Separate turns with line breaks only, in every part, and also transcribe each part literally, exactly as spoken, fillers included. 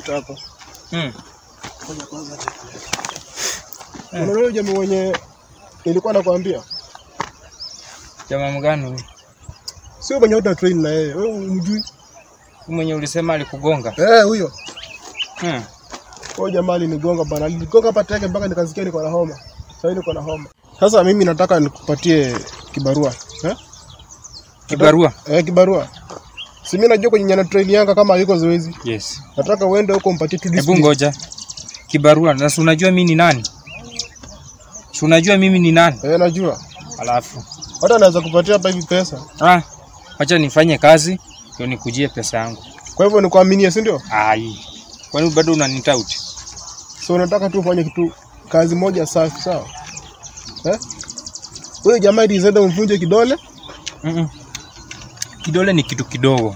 pita hapa.
Mm.
Ngoja kwanza. Unaona jamaa mwenye nilikuwa nakwambia?
Jamaa mgani huyu?
Sio mwenye uta train na yeye. Wewe umjui?
Mwenye ulisema alikugonga?
Eh, huyo.
Mm.
Huyo jamaa alinigonga bana. Alinigonga hapa teke mpaka nikasikia niko na homa. Sasa niko na homa. Sasa mimi nataka nikupatie kibarua. Eh?
Kibarua?
Eh, kibarua. Si mimi najua kwenye nyana train yanga kama yuko zoezi.
Yes.
Nataka uende huko mpatie tu
discipline. Hebu ngoja. Kibarua, na unajua mimi ni nani? Si unajua mimi ni nani?
Eh, najua.
Alafu
hata naweza kupatia hapa hivi pesa.
Ah, acha nifanye kazi ndio nikujie pesa yangu.
Kwa hivyo nikuaminie, si ndio?
Ai. Kwani bado unanita out?
So nataka tu ufanye kitu kazi moja safi, sawa? Eh? Wewe jamaa ili zenda umvunje kidole?
Mhm. -mm. Kidole ni kitu kidogo.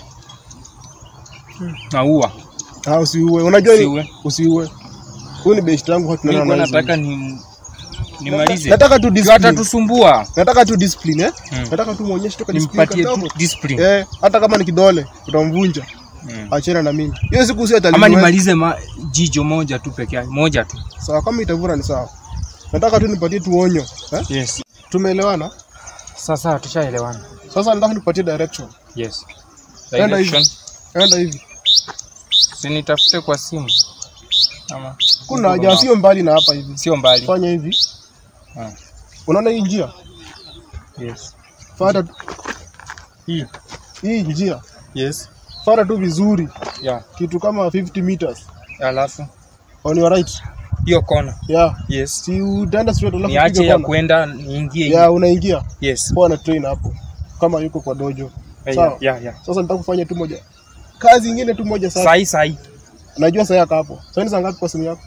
Hmm. Naua.
Ah, usiue. Unajua usiue. Usiue. Huyu ni best yangu hata tunaona.
Mimi nataka ni nimalize.
Nataka tu discipline.
Hata tusumbua.
Nataka tu discipline, eh? Hmm. Nataka tu muonyeshe toka discipline.
Nimpatie discipline.
Eh, hata kama ni kidole utamvunja. Hmm. Achana na mimi. Hiyo siku sio atalini.
Ama nimalize jijo moja tu peke yake, moja tu.
Sawa, kama itavura ni sawa. Nataka tu nipatie tu onyo, eh?
Yes.
Tumeelewana?
Sasa tushaelewana.
Sasa nataka nipatie direction.
Yes.
Direction. Enda hivi.
Si nitafute kwa simu. Ama
kuna haja, sio mbali na hapa hivi.
Sio mbali.
Fanya hivi.
Ah.
Unaona hii njia?
Yes.
Fuata
hii.
Hii njia.
Yes.
Fuata tu vizuri.
Yeah.
Kitu kama fifty meters.
Alafu
on your right.
Hiyo kona.
Yeah.
Yes.
Si utaenda straight alafu
niache ya kwenda niingie hivi.
Yeah, unaingia.
Yes.
Poa na train hapo. Kama yuko kwa dojo.
Hey, sawa. Yeah, yeah.
Sasa nataka kufanya tu moja. Kazi nyingine tu moja sasa.
Sai sai.
Najua sasa yako hapo. Sasa ni saa ngapi kwa simu yako?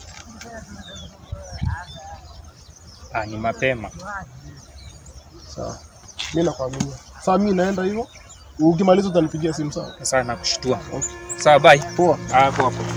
Ah, ni mapema.
Sawa. Mimi nakuamini. Sasa mimi naenda hivyo. Ukimaliza utanipigia simu, sawa?
Sasa nakushtua. Okay. Sawa, bye.
Poa.
Ah, poa poa.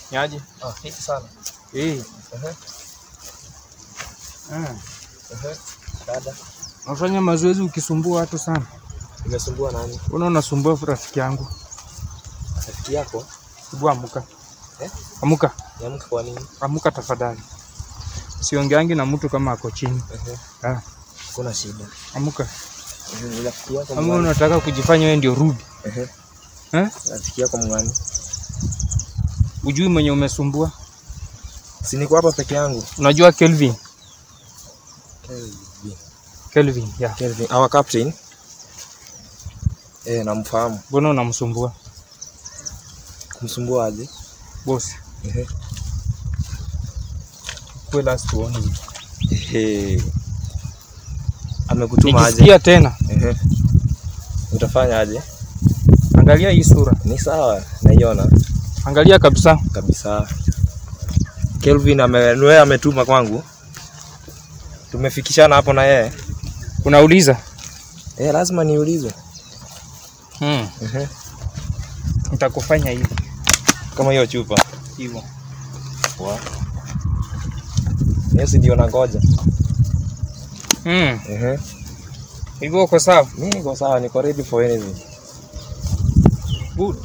Niaje?
Ah, fiti sana.
Eh.
Ehe.
Ah.
Ehe. Dada.
Unafanya mazoezi ukisumbua watu sana.
Umesumbua nani?
Mbona unasumbua rafiki yangu?
Rafiki yako?
Hebu amuka.
Eh?
Amuka.
Niamke kwa nini?
Amuka tafadhali. Siongeangi na mtu kama ako chini.
Ehe.
Ah.
Kuna shida.
Amuka.
Ehe, rafiki yako
Kama
mgani?
unataka kujifanya wewe ndio rudi.
Ehe.
Eh?
Rafiki yako mgani?
Ujui mwenye umesumbua?
Si niko hapa peke yangu.
Unajua Kelvin?
Kelvin.
Kelvin, yeah.
Kelvin, our captain. Eh, namfahamu.
Mbona unamsumbua?
Kumsumbua aje?
Boss.
Ehe.
Kwa last one.
Ehe. Amekutuma aje?
Nikisikia tena.
Ehe. Utafanya aje?
Angalia hii sura.
Ni sawa, naiona.
Angalia kabisa.
Kabisa. Kelvin ame ametuma kwangu. Tumefikishana hapo na yeye.
Unauliza?
Eh, lazima niulize.
Hmm.
Ehe.
Nitakufanya hivi.
Kama hiyo chupa.
Hivyo.
Wow. Yes, ndio nangoja.
Hmm.
Ehe.
Hivyo uko sawa?
Mimi niko sawa, niko ready for anything.
Good.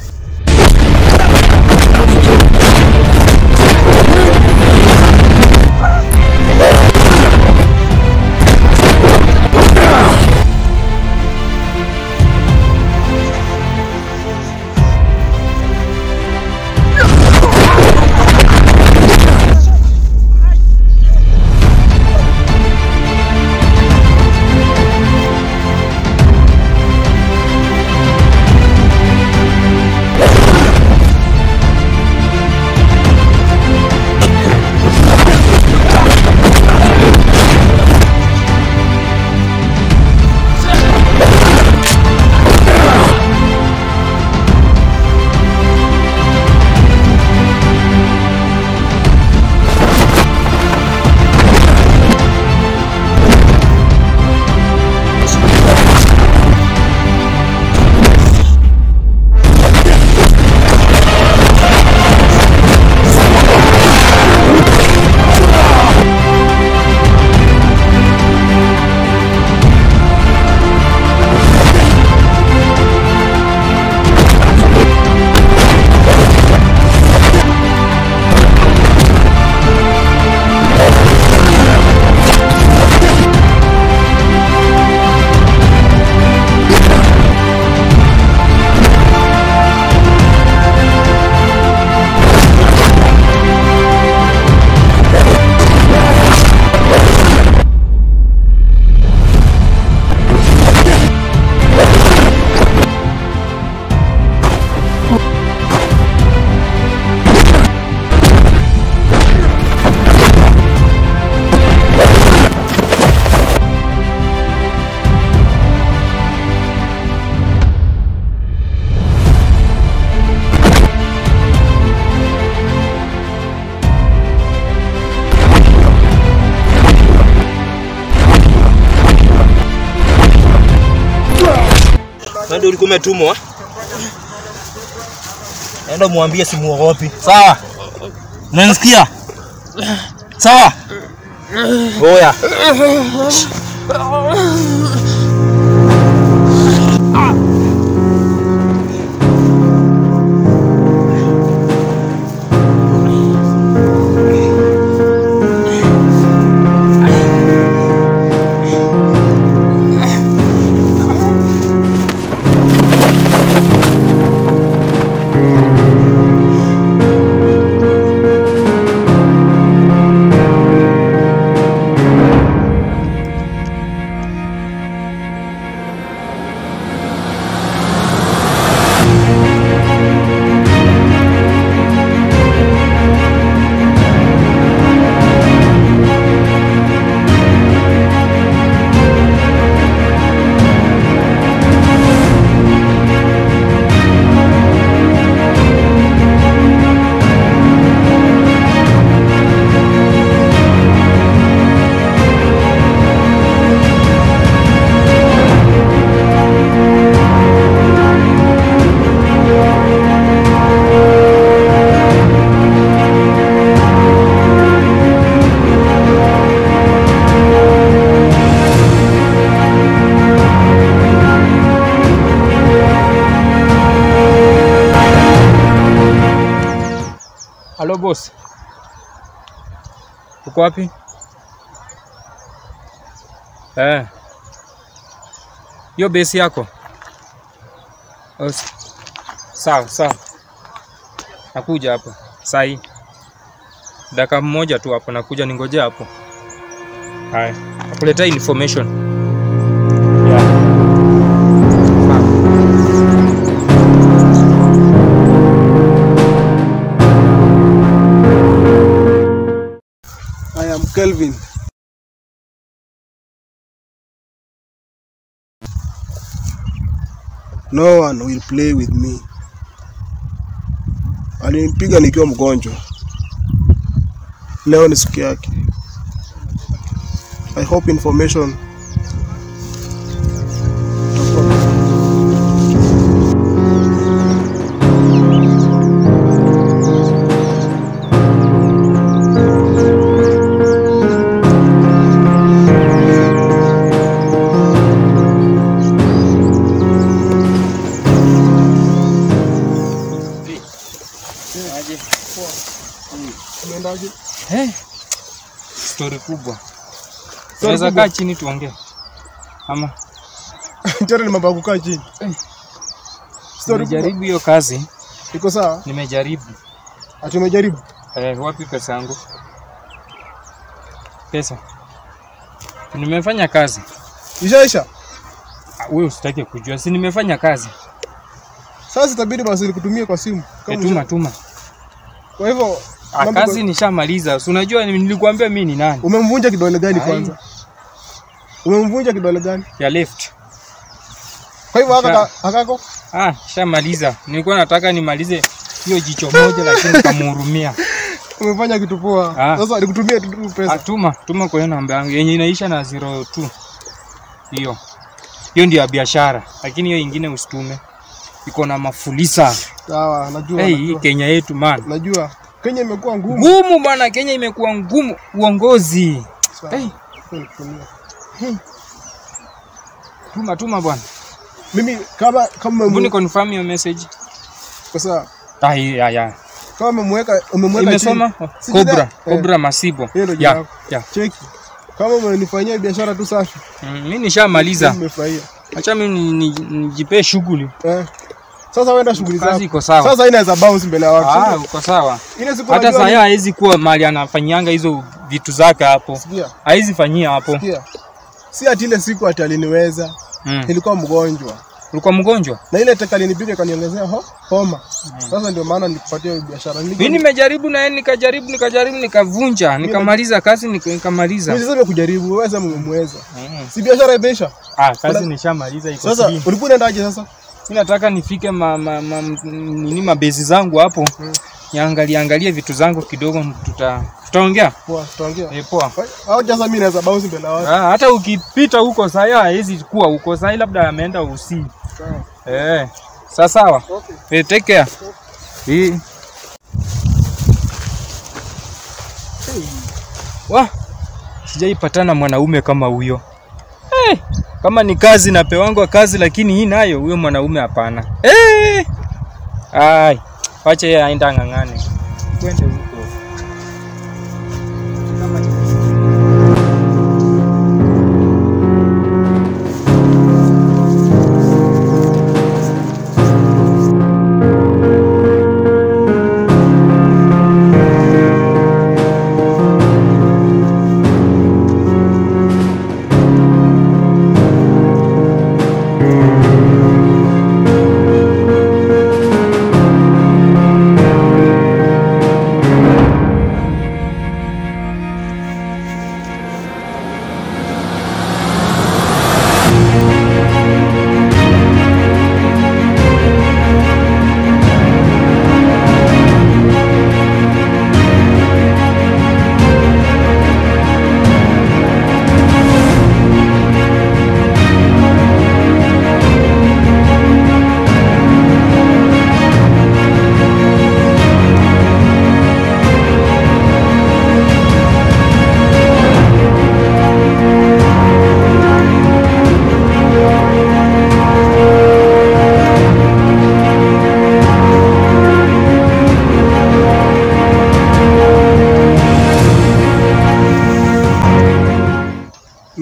Ndio ulikuwa umetumwa? Enda muambie simuogopi.
Sawa. Unanisikia? Sawa.
Oya.
Hello boss. Uko wapi? Eh. Hiyo base yako? Oh, sawa, sawa. Nakuja hapo. Saa hii. Dakika mmoja tu hapo nakuja ningoje hapo. Haya. Nakuletea information. Yeah.
I am Kelvin. No one will play with me. Alinipiga nikiwa mgonjwa. Leo ni siku yake. I hope information.
Eh. Story kubwa. Tunaweza kaa chini tuongee. Ama
Tena ni mambo ya kukaa chini.
Eh.
Story
Nimejaribu hiyo kazi.
Iko sawa?
Nimejaribu.
Ati umejaribu?
Eh, wapi pesa yangu? Pesa. Nimefanya kazi.
Ishaisha?
Wewe usitake kujua. Si nimefanya kazi.
Sasa itabidi basi nikutumie kwa simu.
E, tuma tuma.
Kwa hivyo
Ah, kazi nishamaliza. Si unajua nilikuambia mimi ni nani?
Umemvunja kidole gani kwanza? Umemvunja kidole gani?
Ya left.
Kwa hivyo haka hakako?
Ah, shamaliza. Nilikuwa nataka nimalize hiyo jicho moja lakini kamhurumia.
Umefanya kitu poa. Sasa nikutumie tu pesa.
Ah, tuma, tuma kwa namba yangu yenye inaisha na zero two. Hiyo. Hiyo ndio ya biashara, lakini hiyo nyingine usitume. Iko na mafulisa.
Sawa, najua.
Hey, hii Kenya yetu man.
Najua. Kenya imekuwa ngumu.
Ngumu bwana, Kenya imekuwa ngumu uongozi. Hey. Hey. Tuma tuma bwana.
Mimi kama kama
mbona confirm your message?
Kwa sawa.
Ah, ya ya.
Kama umemweka umemweka
imesoma Cobra, Cobra Masibo.
Ya, ya. Cheki. Kama umenifanyia biashara tu safi.
Mm, mimi nishamaliza.
Nimefurahia.
Acha mimi nijipe shughuli.
Eh. Sasa wenda shughuli zako.
Kazi iko sawa.
Sasa inaweza bounce mbele ya watu.
Ah, uko sawa.
Ile siku
hata sasa haizi kuwa mali anafanyanga hizo vitu zake hapo. Haizi fanyia hapo.
Sikia. Si ati ile siku ati aliniweza. Mm. Nilikuwa mgonjwa.
Ulikuwa mgonjwa?
Na ile teka alinipiga kaniongezea ho, homa. Mm. Sasa ndio maana nikupatia biashara.
Mimi nimejaribu na yeye nikajaribu nikajaribu nikavunja, nikamaliza kazi nikamaliza.
Wewe sasa kujaribu, wewe sasa umemweza. Mm. Si biashara imeisha?
Ah, kazi nishamaliza iko.
Sasa ulikuwa unaendaje sasa?
Mimi nataka nifike ma, ma, ma, nini mabezi zangu hapo. Mm. Niangalie angalie vitu zangu kidogo tuta tutaongea.
Poa, tutaongea.
Eh, poa.
Au jaza mimi naweza bounce mbele ya watu.
Ah, hata ukipita huko saa hizi kuwa huko saa labda ameenda usi. Sawa. Eh. Sawa sawa. Okay. Eh, take care. Okay. Eh. Hey. Wah. Sijaipatana mwanaume kama huyo. Eh. Kama ni kazi napewangwa kazi lakini hii nayo huyo mwanaume hapana. Eh. Ai. Wacha yeye aenda ngangane. Twende huko.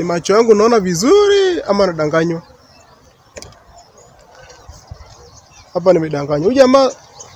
macho yangu naona vizuri ama nadanganywa? Hapa nimedanganywa. Huyu jamaa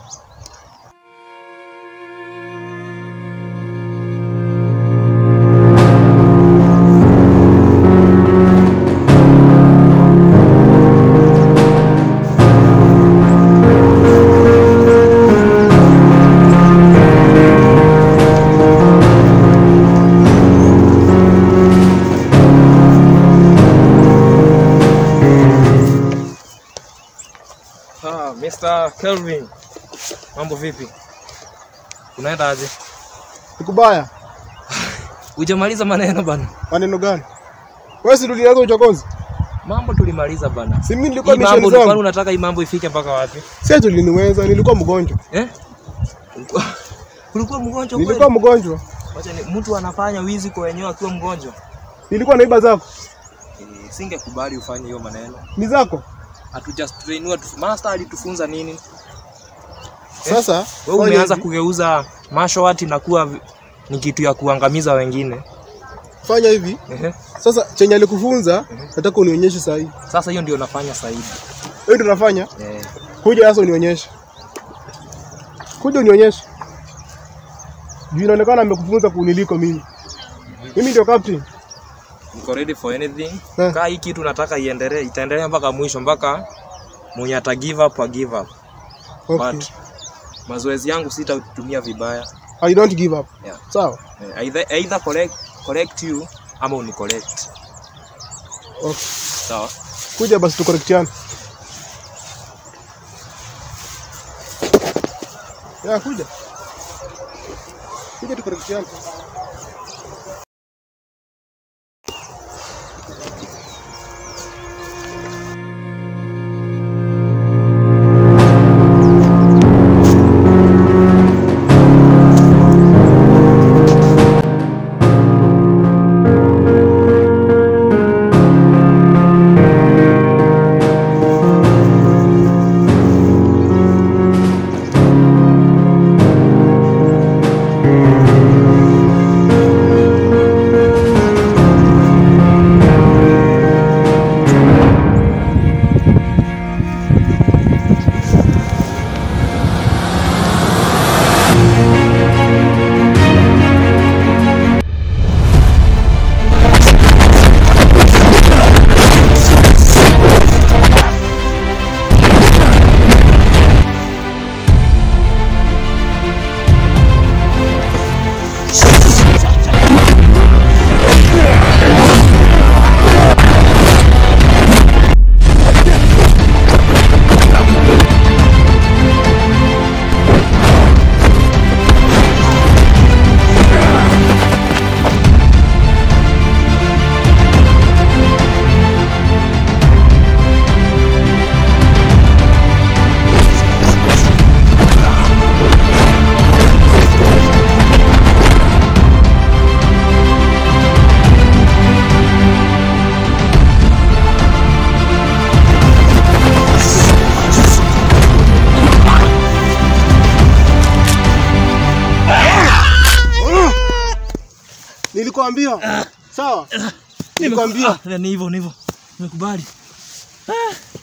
Mister Kelvin, mambo vipi? Unaenda aje?
nikubaya.
Hujamaliza maneno bana.
Maneno gani? Wewe si tulianza uchokozi?
Mambo tulimaliza bana.
Si mimi nilikuwa
mission
zangu.
Mambo unataka hii mambo ifike mpaka wapi?
Sasa tuliniweza, nilikuwa mgonjwa.
Eh? Ulikuwa Ulikuwa mgonjwa kweli?
Nilikuwa mgonjwa.
Wacha ni mtu anafanya wizi kwa wenyewe akiwa mgonjwa.
Nilikuwa naiba zako.
Eh, singekubali ufanye hiyo maneno.
Ni zako?
Hatujust trainwa tu. Master alitufunza nini?
Sasa
eh? Wewe umeanza kugeuza martial art na kuwa ni kitu ya kuangamiza wengine.
Fanya hivi.
Ehe.
Sasa chenye alikufunza nataka unionyeshe sasa hivi.
Sasa hiyo ndio nafanya sasa hivi.
Wewe ndio unafanya?
Eh.
Kuja sasa unionyeshe. Kuja unionyeshe. Juu inaonekana amekufunza kuniliko mimi. Mimi ndio captain.
Niko ready for anything.
Eh.
Kaa hii kitu nataka iendelee, itaendelea mpaka mwisho, mpaka mwenye ata give up, a give up.
Okay.
But mazoezi yangu sitatumia vibaya.
I don't give up.
Yeah.
Sawa?
Eh, either either correct correct you ama uni correct.
Okay.
Sawa.
Kuja basi tu correctiane. Ya kuja. Kuja tu correctiane. Nilikwambia. Sawa? Nilikwambia.
Ni hivyo, ni hivyo. Nimekubali. Ah.